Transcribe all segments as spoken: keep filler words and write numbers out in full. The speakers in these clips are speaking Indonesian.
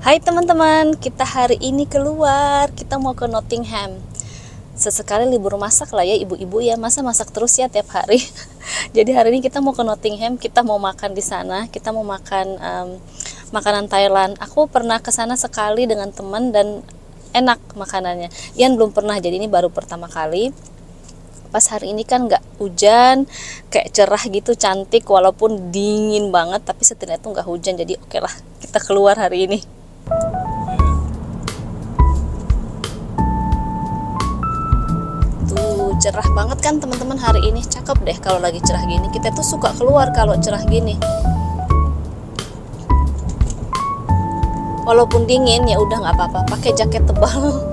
Hai teman-teman, kita hari ini keluar, kita mau ke Nottingham. Sesekali libur masak lah ya ibu-ibu ya, masa masak terus ya tiap hari. Jadi hari ini kita mau ke Nottingham, kita mau makan di sana, kita mau makan um, makanan Thailand. Aku pernah ke sana sekali dengan teman dan enak makanannya. Ian belum pernah, jadi ini baru pertama kali. Pas hari ini kan nggak hujan, kayak cerah gitu, cantik walaupun dingin banget, tapi setidaknya tuh nggak hujan, jadi oke lah kita keluar hari ini. Tuh cerah banget kan teman-teman hari ini, cakep deh kalau lagi cerah gini. Kita tuh suka keluar kalau cerah gini. Walaupun dingin ya udah nggak apa-apa, pakai jaket tebal.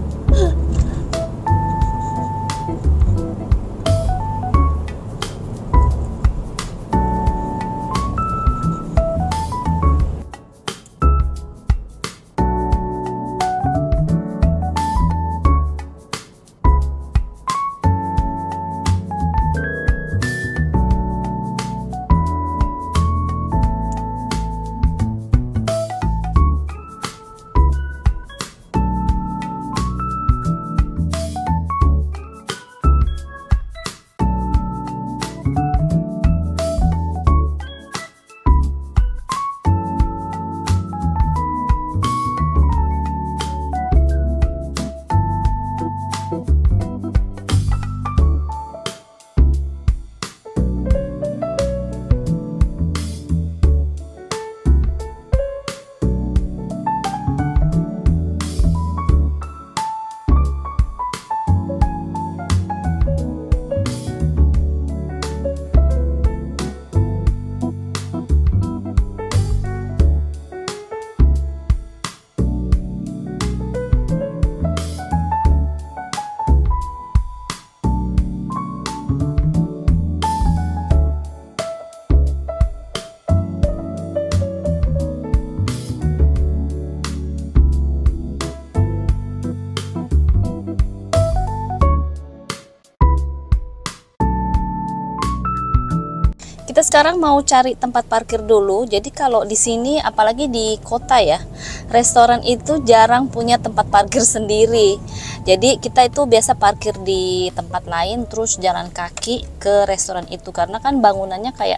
Kita sekarang mau cari tempat parkir dulu. Jadi kalau di sini, apalagi di kota ya, restoran itu jarang punya tempat parkir sendiri. Jadi kita itu biasa parkir di tempat lain, terus jalan kaki ke restoran itu, karena kan bangunannya kayak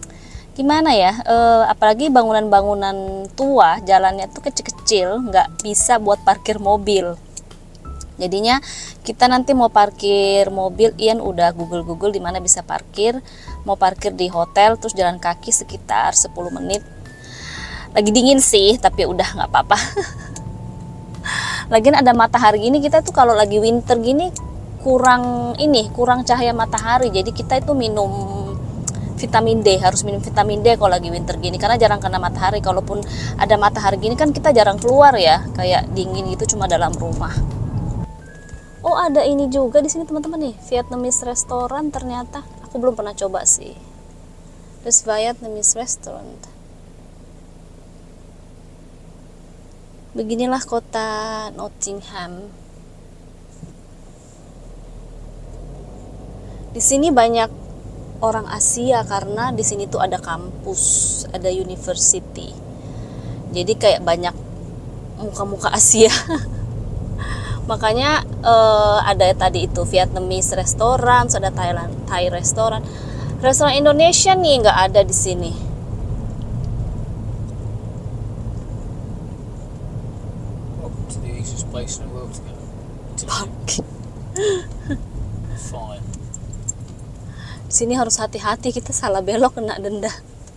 gimana ya, e, apalagi bangunan-bangunan tua, jalannya tuh kecil-kecil, nggak bisa buat parkir mobil. Jadinya kita nanti mau parkir mobil, Ian udah google-google di mana bisa parkir. Mau parkir di hotel, terus jalan kaki sekitar sepuluh menit. Lagi dingin sih, tapi udah nggak apa-apa. Lagian ada matahari gini, kita tuh kalau lagi winter gini kurang ini, kurang cahaya matahari. Jadi kita itu minum vitamin D, harus minum vitamin D kalau lagi winter gini, karena jarang kena matahari. Kalaupun ada matahari gini kan kita jarang keluar ya, kayak dingin gitu cuma dalam rumah. Oh ada ini juga di sini teman-teman nih, Vietnamese restaurant ternyata. Aku belum pernah coba sih. Terus Vietnamese restaurant. Beginilah kota Nottingham. Di sini banyak orang Asia karena di sini tuh ada kampus, ada university. Jadi kayak banyak muka-muka Asia. Makanya uh, ada tadi itu Vietnamese restaurant, ada Thailand Thai restaurant, restoran Indonesia nih nggak ada di sini. Welcome to the easiest place in the world to go. Fine. Di sini harus hati-hati, kita salah belok kena denda.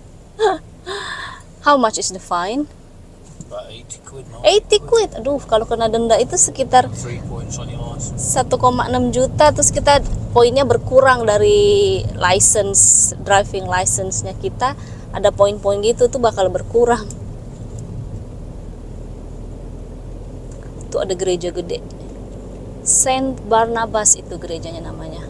How much is the fine? About eighty quid. eighty quid. Aduh, kalau kena denda itu sekitar Three points on your license. satu koma enam juta, terus kita poinnya berkurang dari license, driving license-nya kita, ada poin-poin gitu tuh bakal berkurang. Tuh ada gereja gede, Saint Barnabas itu gerejanya namanya.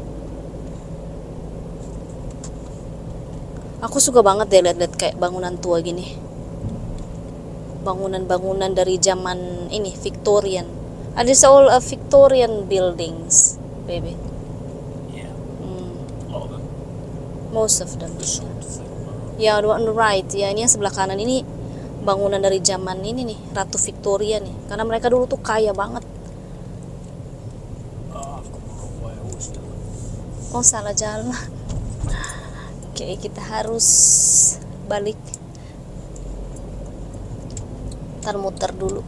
Aku suka banget deh lihat-lihat kayak bangunan tua gini, bangunan-bangunan dari zaman ini Victorian. Ada all uh, Victorian buildings, baby. Yeah, Hmm, a lot of them. most of them. The sort of thing. Ya, the one on the right. Ya, ini yang sebelah kanan ini bangunan dari zaman ini nih, Ratu Victoria nih, karena mereka dulu tuh kaya banget. Oh, I've got the wrong way. I always do. Oh, salah jalan. Oke, kita harus balik. Ntar muter dulu.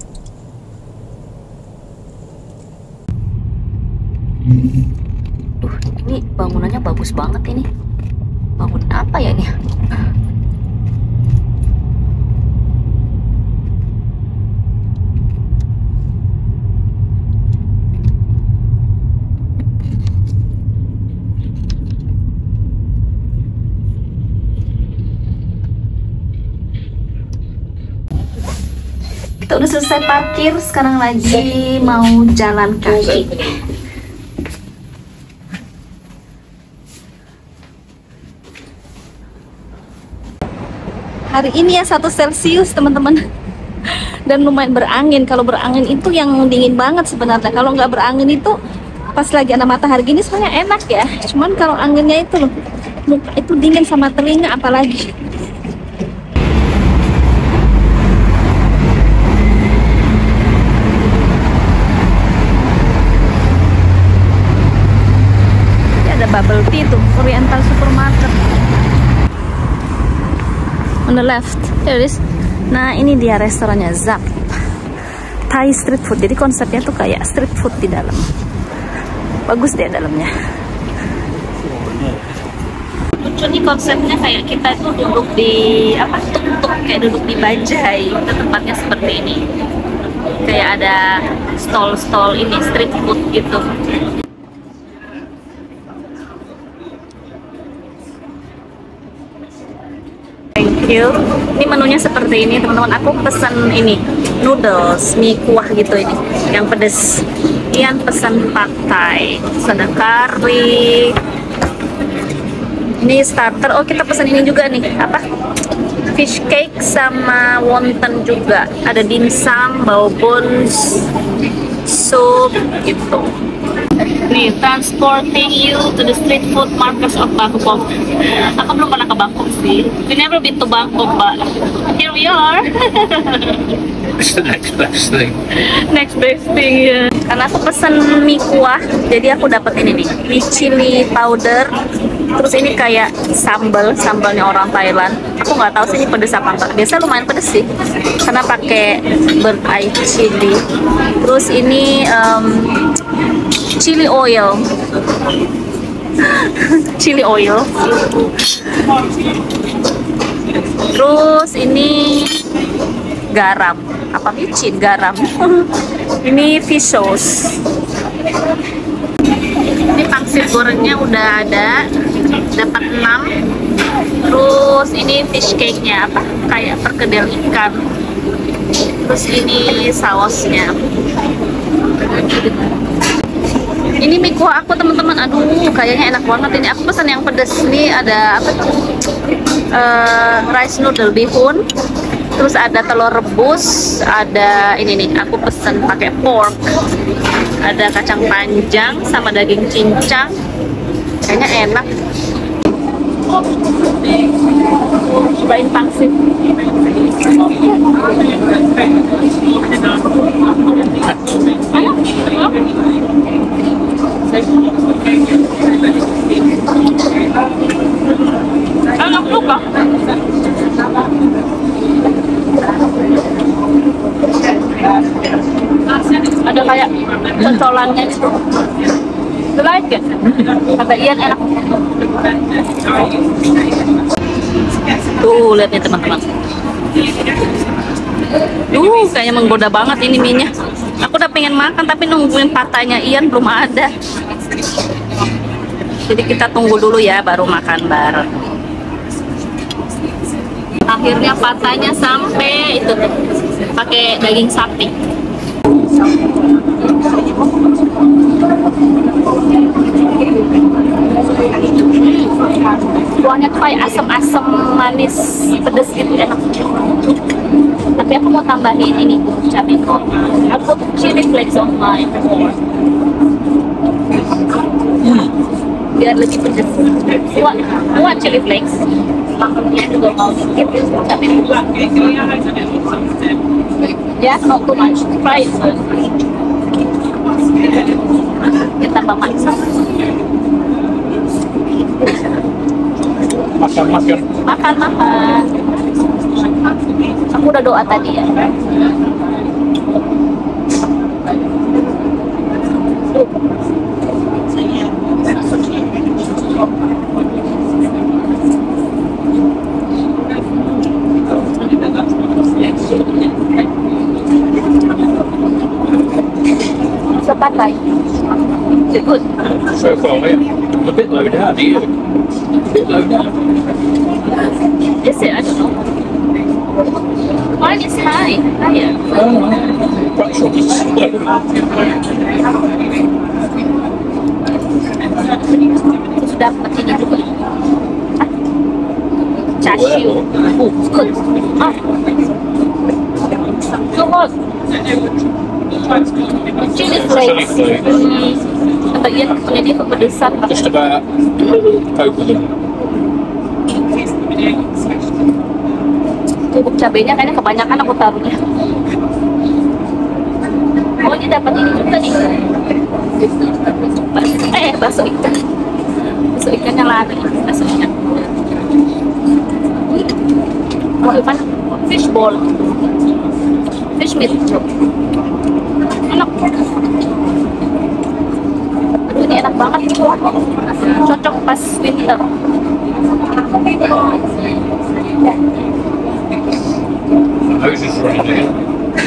Duh, ini bangunannya bagus banget ini. Bangunan apa ya ini? Kita udah selesai parkir, sekarang lagi mau jalan kaki. Hari ini ya satu Celcius teman-teman, dan lumayan berangin. Kalau berangin itu yang dingin banget sebenarnya. Kalau nggak berangin itu pas lagi ada matahari gini sebenarnya enak ya. Cuman kalau anginnya itu loh, itu dingin sama telinga apalagi. Bubble tea tuh, Oriental Supermarket. On the left, there it is. Nah, ini dia restorannya, Zap Thai Street Food. Jadi konsepnya tuh kayak street food di dalam. Bagus deh dalamnya. Lucu nih konsepnya, kayak kita tuh duduk di apa tuk-tuk, kayak duduk di bajai. Itu tempatnya seperti ini. Kayak ada stall-stall ini street food gitu. Thank you. Ini menunya seperti ini teman-teman. Aku pesen ini noodles, mie kuah gitu ini, yang pedes. Ian pesan pad thai, terus ada curry. Ini starter. Oh, kita pesan ini juga nih, apa? Fish cake sama wonton juga. Ada dimsum, bau buns, soup gitu. Nih, transporting you to the street food markets of Bangkok. Aku belum pernah ke Bangkok sih. We never been to Bangkok, but here we are. It's the next best thing. Next best thing ya. Karena aku pesen mie kuah, jadi aku dapat ini nih, mie chili powder. Terus ini kayak sambal, sambalnya orang Thailand. Aku nggak tahu sih ini pedes apa enggak. Biasa lumayan pedes sih, karena pakai burnt eye chili. Terus ini um, chili oil. Chili oil. Terus ini garam, apa micin garam. Ini fish sauce. Ini pangsit gorengnya udah ada, dapat enam. Terus ini fish cake-nya, apa kayak perkedel ikan. Terus ini sausnya. Ini mie kuah aku teman-teman, aduh kayaknya enak banget ini. Aku pesan yang pedas. Ini ada apa tuh? Uh, rice noodle bihun. Terus ada telur rebus, ada ini nih, aku pesen pakai pork. Ada kacang panjang sama daging cincang. Kayaknya enak. Cobain pangsit. Enak juga. Ada kayak cocolannya gitu. Like ya? Kata Ian enak. Tuh, lihat nih teman-teman. Duh, kayaknya menggoda banget ini mie-nya. Aku udah pengen makan tapi nungguin patanya Ian belum ada. Jadi kita tunggu dulu ya baru makan bareng. Akhirnya patanya sampai itu tuh, pakai daging sapi. Kuahnya tuh kayak asam-asam manis pedes gitu, enak. Tapi aku mau tambahin ini cabai kok. Aku put chili flakes on my pork. Biar lebih pedes. What? What chili flakes? makannya juga mau sedikit cabai bulat. Ya, not too much fries. Kita tambah masak. Makan, makan. Makan, makan. Aku udah doa tadi ya. Sepakai. Good. So far, yeah. A bit low down, do you? A bit low down. Is it? I don't know. Mine is high. Higher. Oh, perhaps you're just slow. Sudah dapat ini juga. Ah. Chashu. Oh, good. Ah. So hot. Chili flakes. Hmm. Bagian punya dia kepedesan. Just about over them. Bubuk cabenya kayaknya kebanyakan aku taruhnya. Oh, ini dapat ini juga nih. Bas- eh, bakso ikan. Bakso ikannya lari. Bakso ikan. Oh, Ivan, fish ball. Fish meat. Enak. Aduh, ini enak banget. Cocok pas winter. Nose is running down.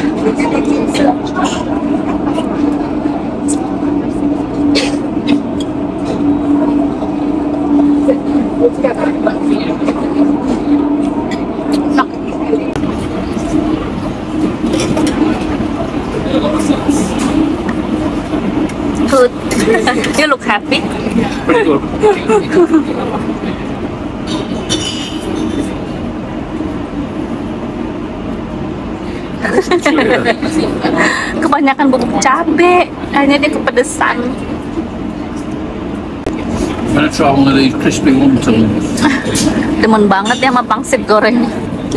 Good. You look happy. Pretty good. Kebanyakan bubuk cabe, hanya dia kepedesan. I'm gonna try one of these crispy wontons. Demen banget ya sama pangsit goreng.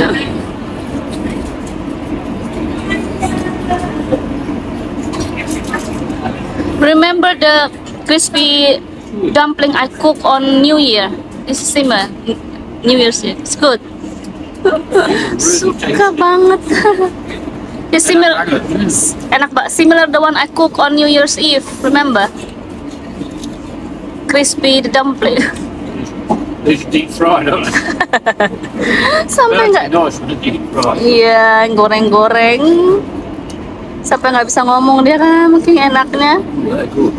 Remember the crispy dumpling I cook on New Year? This is similar. New Year's Eve. It's good. Suka banget. Ya similar, enak banget. Similar the one I cook on New Year's Eve. Remember? Crispy the dumpling. It's deep fried, aren't they? Sampai nggak? Nice when it's deep fried. Iya, goreng-goreng. Sampai nggak bisa ngomong dia kan, mungkin enaknya. Yeah, good.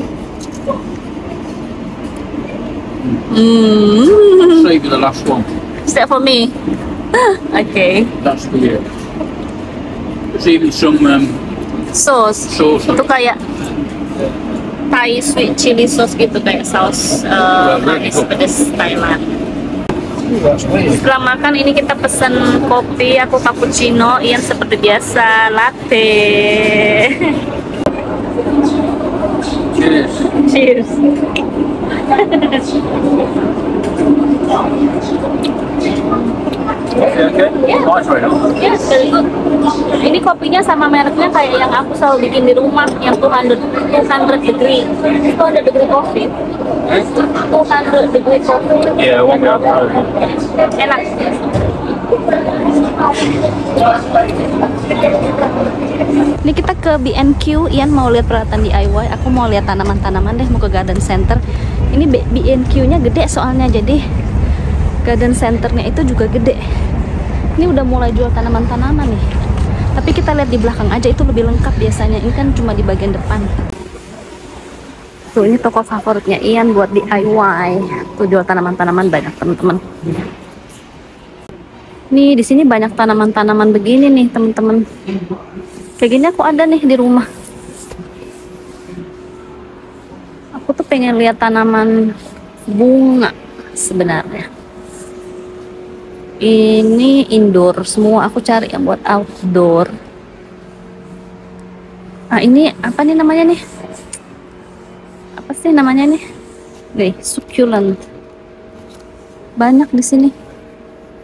Hmm. Save you the last one. Is that for me? Okay. That's for you. There's even some um, Sauce. sauce. Itu kayak Thai sweet chili sauce gitu, kayak saus uh, manis pedas Thailand. Oh, that's weird. Setelah makan ini kita pesen kopi, aku cappuccino, Ian seperti biasa latte. Cheers. Cheers. Okay, okay. Yeah. Nice, very nice. Yes, very good. Ini kopinya sama mereknya kayak yang aku selalu bikin di rumah, yang two hundred degree. two hundred degree coffee. two hundred degree coffee. Yeah, one Enak. more. Enak. Ini kita ke B and Q, Ian mau lihat peralatan D I Y, aku mau lihat tanaman-tanaman deh, mau ke garden center. Ini B and Q-nya gede soalnya, jadi garden centernya itu juga gede. Ini udah mulai jual tanaman-tanaman nih. Tapi kita lihat di belakang aja, itu lebih lengkap biasanya. Ini kan cuma di bagian depan. Tuh, ini toko favoritnya Ian buat D I Y. Tuh jual tanaman-tanaman banyak teman-teman. Nih di sini banyak tanaman-tanaman begini nih teman-teman. Kayak gini aku ada nih di rumah. Aku tuh pengen lihat tanaman bunga sebenarnya. Ini indoor semua, aku cari yang buat outdoor. Ah ini apa nih namanya nih? Apa sih namanya nih? Nih succulent. Banyak di sini.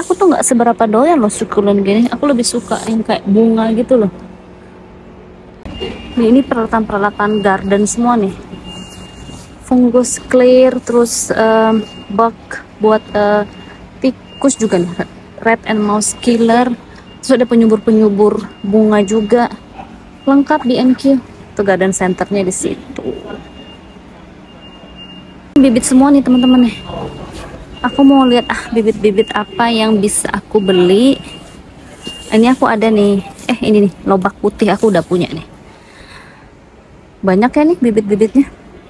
aku tuh nggak seberapa doyan loh sukulent gini. Aku lebih suka yang kayak bunga gitu loh. Nih, ini peralatan-peralatan garden semua nih. Fungus clear, terus um, bug buat uh, tikus juga nih. Rat and mouse killer. Terus ada penyubur-penyubur bunga juga. Lengkap di M Q. Tuh garden centernya di situ. Bibit semua nih teman-teman nih. Aku mau lihat ah bibit-bibit apa yang bisa aku beli. Ini aku ada nih. Eh ini nih lobak putih aku udah punya nih. Banyak ya nih bibit-bibitnya.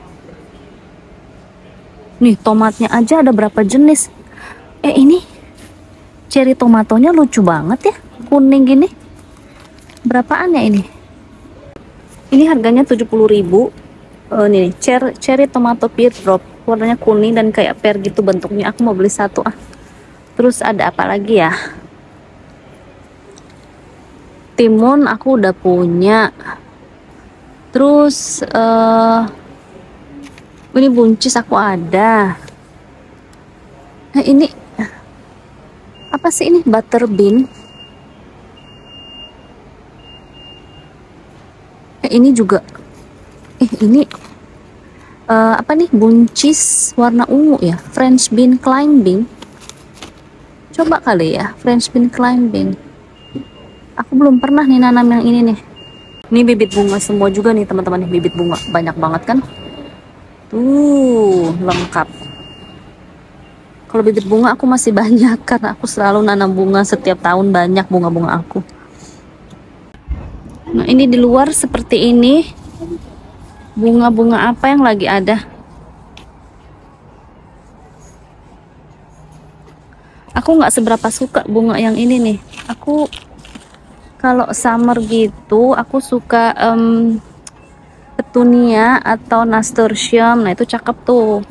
Nih tomatnya aja ada berapa jenis. Eh ini cherry tomatonya lucu banget ya. Kuning gini. Berapaan ya ini? Ini harganya tujuh puluh ribu. Uh, ini nih, cher cherry tomato pear drop. Warnanya kuning dan kayak pear gitu bentuknya. Aku mau beli satu ah. Terus ada apa lagi ya? Timun aku udah punya. Terus uh, ini buncis aku ada. Nah ini apa sih ini? Butter bean. Eh, ini juga. Eh ini uh, apa nih? Buncis warna ungu ya. French bean climbing. Coba kali ya French bean climbing. Aku belum pernah nih nanam yang ini nih. Ini bibit bunga semua juga nih teman-teman nih, bibit bunga banyak banget kan? Tuh, lengkap. Kalau bibit bunga aku masih banyak karena aku selalu nanam bunga setiap tahun, banyak bunga-bunga aku. Nah, ini di luar seperti ini. Bunga-bunga apa yang lagi ada? Aku nggak seberapa suka bunga yang ini nih. Aku kalau summer gitu, aku suka um, petunia atau nasturtium. Nah itu cakep tuh.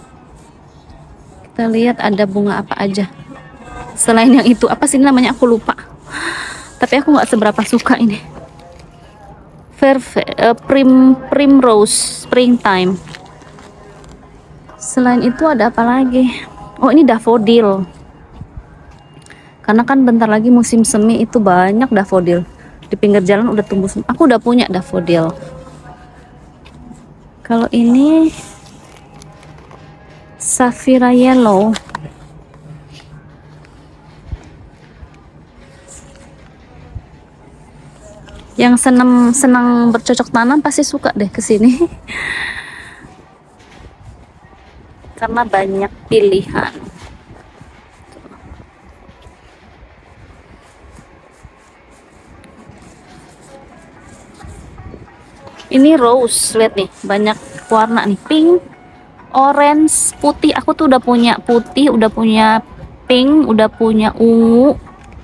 Kita lihat ada bunga apa aja. Selain yang itu, apa sih namanya? Aku lupa. Tapi aku nggak seberapa suka ini. Fair, uh, prim, primrose, springtime. Selain itu ada apa lagi? Oh ini daffodil. Karena kan bentar lagi musim semi, itu banyak daffodil di pinggir jalan udah tumbuh. Aku udah punya daffodil. Kalau ini Saphira yellow. Yang senang senang bercocok tanam pasti suka deh kesini. Karena banyak pilihan. Ini rose, lihat nih, banyak warna nih, pink, orange, putih. Aku tuh udah punya putih, udah punya pink, udah punya ungu.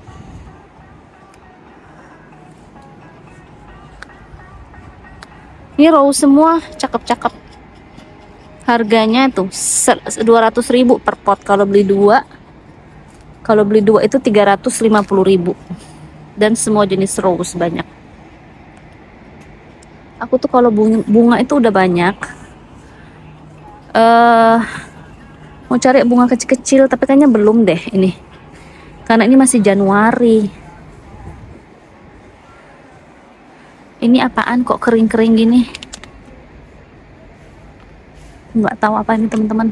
Ini rose semua, cakep-cakep. Harganya tuh dua ratus ribu per pot kalau beli dua. Kalau beli dua itu tiga ratus lima puluh ribu. Dan semua jenis rose banyak. Aku tuh kalau bunga, bunga itu udah banyak. Uh, mau cari bunga kecil-kecil, tapi kayaknya belum deh ini. Karena ini masih Januari. Ini apaan kok kering-kering gini? Nggak tahu apa ini teman-teman.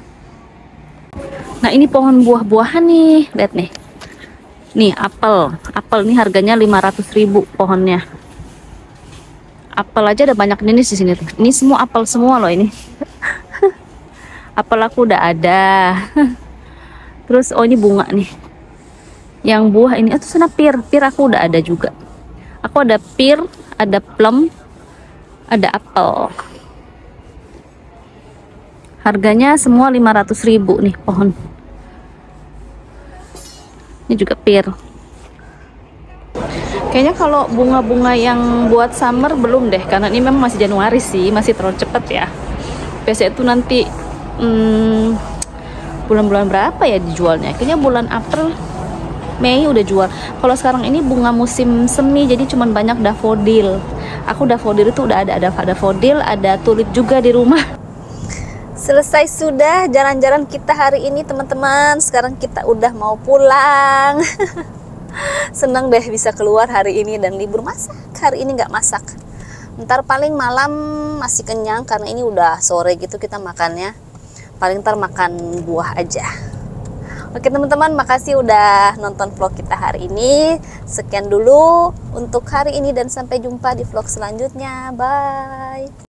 Nah ini pohon buah-buahan nih, lihat nih. Nih apel, apel ini harganya lima ratus ribu pohonnya. Apel aja ada banyak jenis di sini tuh. Ini semua apel semua loh ini. Apel aku udah ada. Terus oh ini bunga nih. Yang buah ini, atau sana pir, pir aku udah ada juga. Aku ada pir, ada plum, ada apel. Harganya semua lima ratus ribu nih pohon. Ini juga pir. Kayaknya kalau bunga-bunga yang buat summer belum deh, karena ini memang masih Januari sih, masih terlalu cepet ya. Biasanya itu nanti hmm, bulan-bulan berapa ya dijualnya? Kayaknya bulan April, Mei udah jual. Kalau sekarang ini bunga musim semi, jadi cuman banyak daffodil. Aku daffodil itu udah ada, ada daffodil, ada tulip juga di rumah. Selesai sudah jalan-jalan kita hari ini teman-teman. Sekarang kita udah mau pulang. Senang deh bisa keluar hari ini dan libur masak. Hari ini nggak masak. Ntar paling malam masih kenyang karena ini udah sore gitu kita makannya. Paling ntar makan buah aja. Oke teman-teman, makasih udah nonton vlog kita hari ini. Sekian dulu untuk hari ini dan sampai jumpa di vlog selanjutnya. Bye.